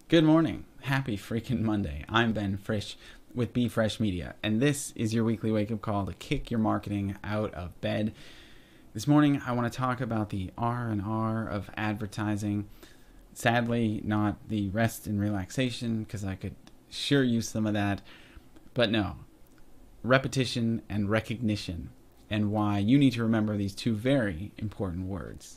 Good morning. Happy freaking Monday. I'm Ben Frisch with bfresh.media, and this is your weekly wake-up call to kick your marketing out of bed. This morning, I want to talk about the R&R of advertising. Sadly, not the rest and relaxation, because I could sure use some of that. But no, repetition and recognition, and why you need to remember these two very important words.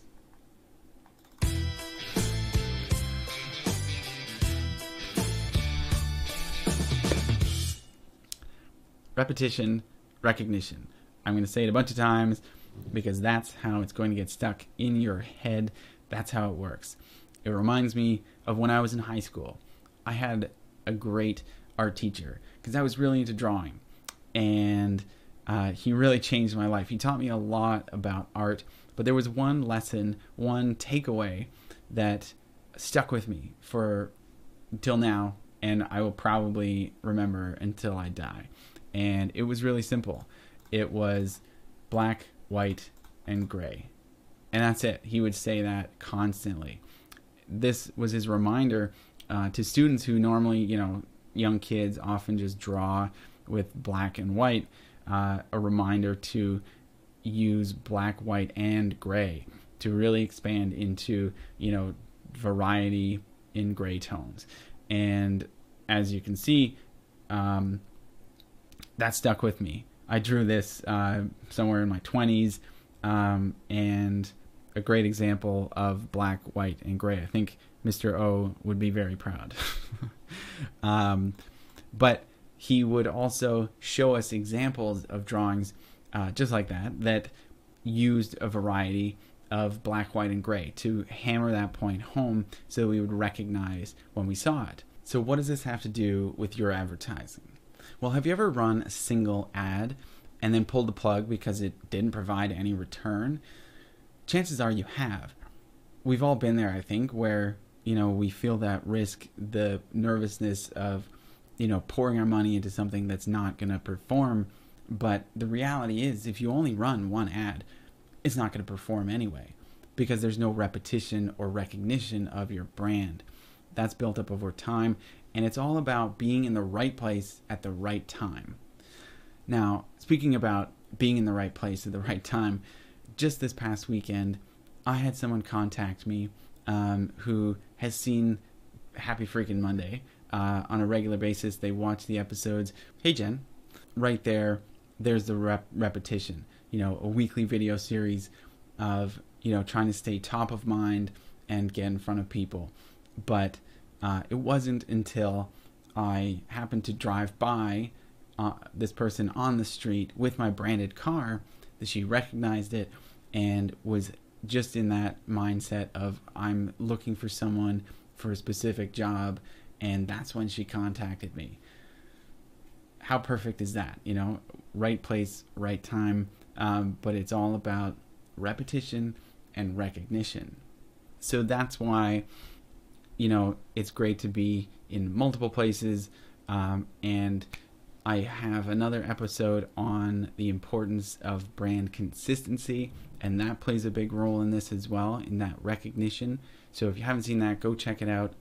Repetition, recognition. I'm going to say it a bunch of times because that's how it's going to get stuck in your head. That's how it works. It reminds me of when I was in high school. I had a great art teacher because I was really into drawing, and he really changed my life. He taught me a lot about art, but there was one lesson, one takeaway that stuck with me for until now, and I will probably remember until I die. And it was really simple. It was black, white, and gray. And that's it. He would say that constantly. This was his reminder to students who normally, young kids often just draw with black and white, a reminder to use black, white, and gray to really expand into, variety in gray tones. And as you can see, that stuck with me. I drew this somewhere in my 20s, and a great example of black, white, and gray. I think Mr. O would be very proud. But he would also show us examples of drawings just like that used a variety of black, white, and gray to hammer that point home so we would recognize when we saw it. So what does this have to do with your advertising? Well, have you ever run a single ad and then pulled the plug because it didn't provide any return? Chances are you have. We've all been there, I think, where, we feel that risk, the nervousness of, pouring our money into something that's not going to perform. But the reality is, if you only run one ad, it's not going to perform anyway because there's no repetition or recognition of your brand. That's built up over time. And it's all about being in the right place at the right time. Now, speaking about being in the right place at the right time, just this past weekend, I had someone contact me who has seen Happy Freakin Monday on a regular basis. They watch the episodes. Hey, Jen, right there's the repetition. A weekly video series of, trying to stay top of mind and get in front of people. But it wasn't until I happened to drive by this person on the street with my branded car that she recognized it and was just in that mindset of, I'm looking for someone for a specific job, and that's when she contacted me. How perfect is that? Right place, right time, but it's all about repetition and recognition. So that's why it's great to be in multiple places, and I have another episode on the importance of brand consistency, and that plays a big role in this as well, in that recognition. So if you haven't seen that, go check it out.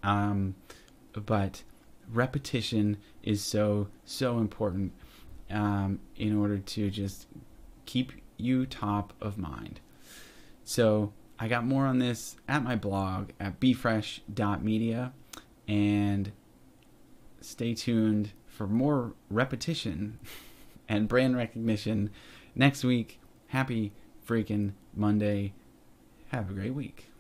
But repetition is so important in order to just keep you top of mind. So I got more on this at my blog at bfresh.media, and stay tuned for more repetition and brand recognition next week. Happy freaking Monday. Have a great week.